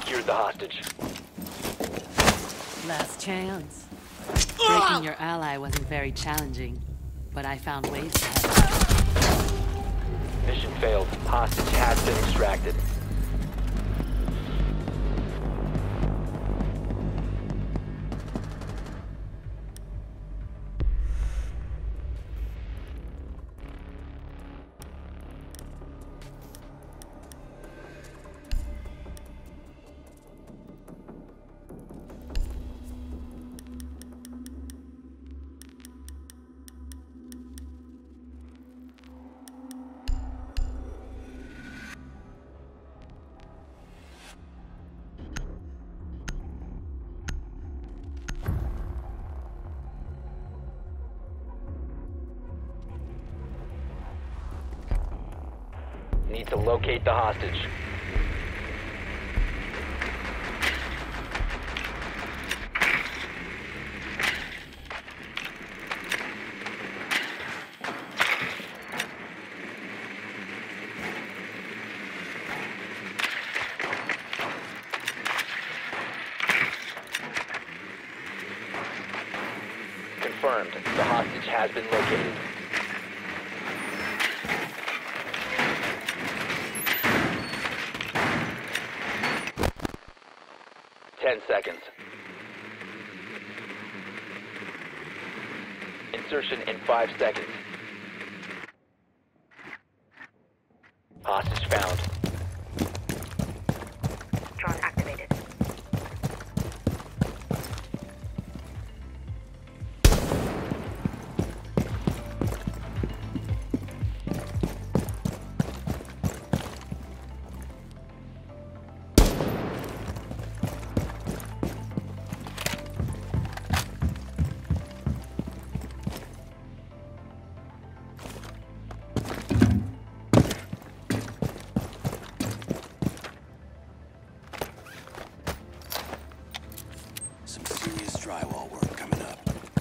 secured the hostage. Last chance. Breaking your ally wasn't very challenging, but I found ways to help. Mission failed. Hostage has been extracted. Need to locate the hostage. Confirmed. The hostage has been located. Seconds. Insertion in 5 seconds. Hostage found. Drone activated. Some serious drywall work coming up.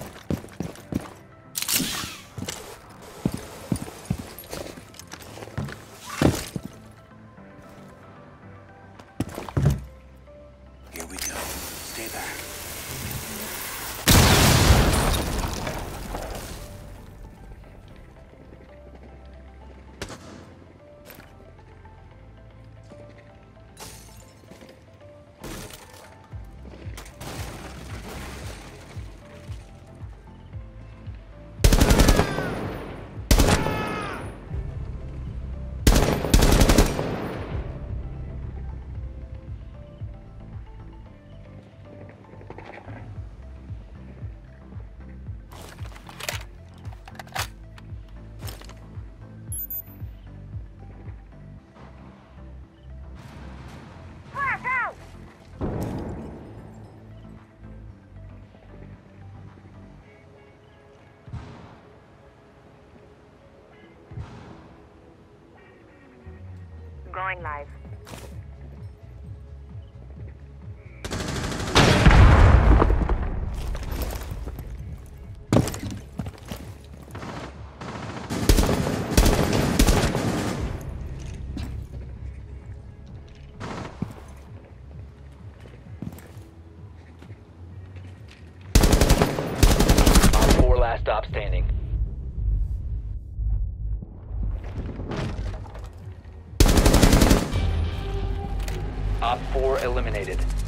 Here we go. Stay back. Going live. Op 4 last stop standing. Op 4 eliminated.